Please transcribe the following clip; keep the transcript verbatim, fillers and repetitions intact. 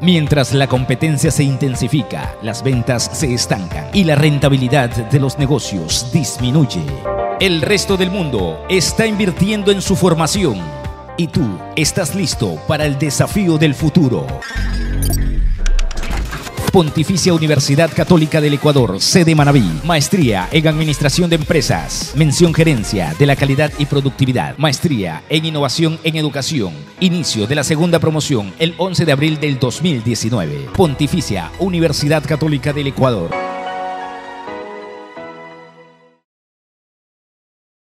Mientras la competencia se intensifica, las ventas se estancan y la rentabilidad de los negocios disminuye. El resto del mundo está invirtiendo en su formación y tú estás listo para el desafío del futuro. Pontificia Universidad Católica del Ecuador, sede Manabí. Maestría en Administración de Empresas. Mención Gerencia de la Calidad y Productividad. Maestría en Innovación en Educación. Inicio de la segunda promoción el once de abril del dos mil diecinueve. Pontificia Universidad Católica del Ecuador.